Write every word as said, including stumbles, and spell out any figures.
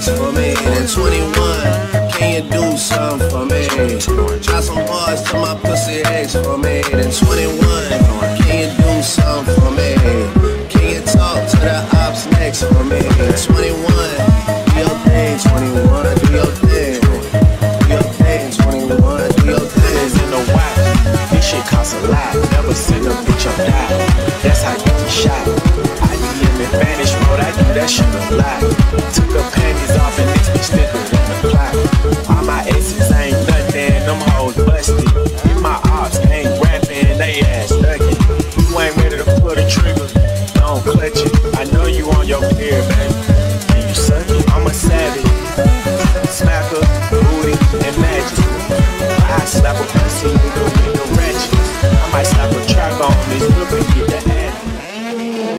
next for me. Then twenty-one, can you do something for me? Try some bars to my pussy ex for me. Then twenty-one, can you do something for me? Can you talk to the ops next for me? twenty-one, do your thing, twenty-one, do your thing. Do your thing, twenty-one, do your thing. In the wild, this shit costs a lot. Never seen a bitch on die. That's how you get shot. I be in the Spanish mode, I do that shit a lot. Took her panties off and this bitch sticker in the clock. All my exes ain't nothing, them hoes busted. If my ops ain't rapping, they ass nuggin'. You ain't ready to pull the trigger, don't clutch it. I know you on your period, baby. And you suck it, I'm a savage. Smacker, booty, and magic. I slap a pussy, nigga,